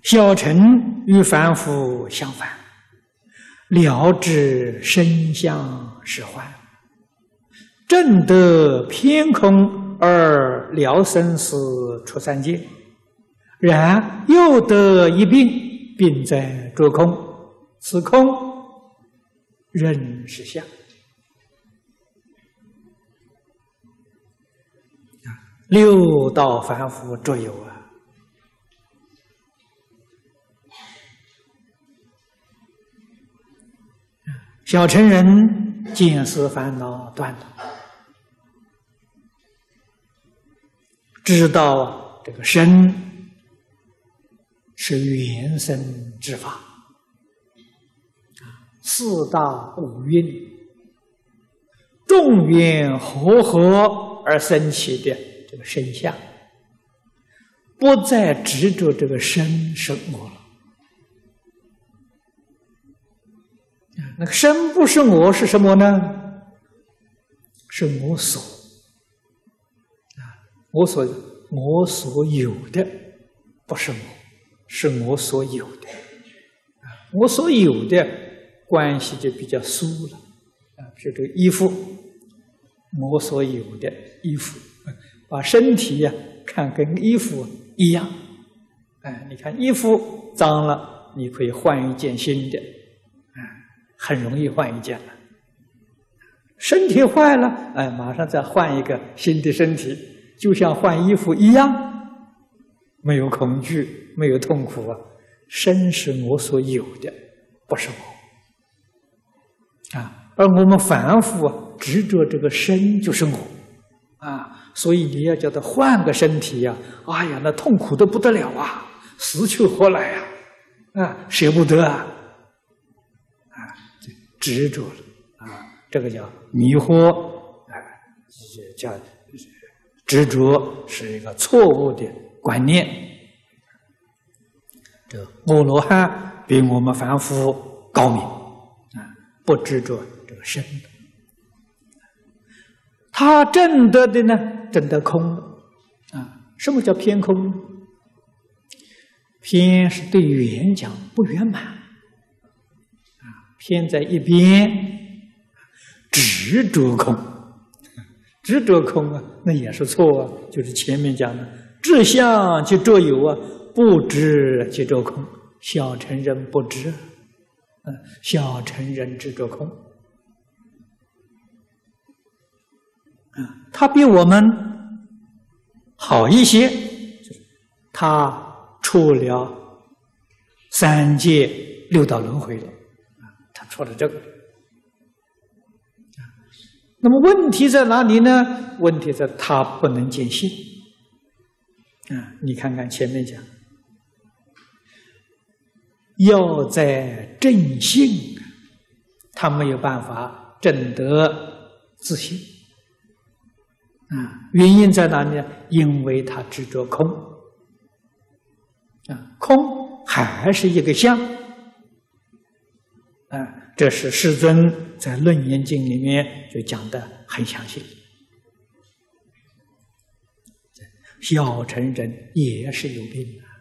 小乘与凡夫相反，了知身相是幻，证得偏空而了生死出三界，然又得一病，病在着空，此空仍是相。六道凡夫着有啊。小乘人见思烦恼断了，知道这个身是缘生之法，四大五蕴众缘和合而生起的这个身相，不再执着这个身是我了。那个身不是我是什么呢？是我所我所有的，不是我，是我所有的。我所有的关系就比较疏了。比如这个衣服，我所有的衣服，把身体呀看跟衣服一样。你看衣服脏了，你可以换一件新的。很容易换一件了。身体坏了，马上再换一个新的身体，就像换衣服一样，没有恐惧，没有痛苦啊。身是我所有的，不是我而我们凡夫执着这个身就是我所以你要叫他换个身体呀，那痛苦的不得了啊，死去活来舍不得执着了这个叫迷惑叫执着是一个错误的观念。这阿罗汉比我们凡夫高明不执着这个身，他证得的呢，证得空了什么叫偏空？偏是对缘讲不圆满偏在一边，执着空，执着空那也是错就是前面讲的，知相即着有不知即着空。小乘人不知，小乘人执着空他比我们好一些，他出了三界六道轮回了。说的这个那么问题在哪里呢？问题在他不能见性你看看前面讲，要在正性他没有办法证得自性原因在哪里呢？因为他执着空空还是一个相这是世尊在《楞严经》里面就讲得很详细。小乘人也是有病的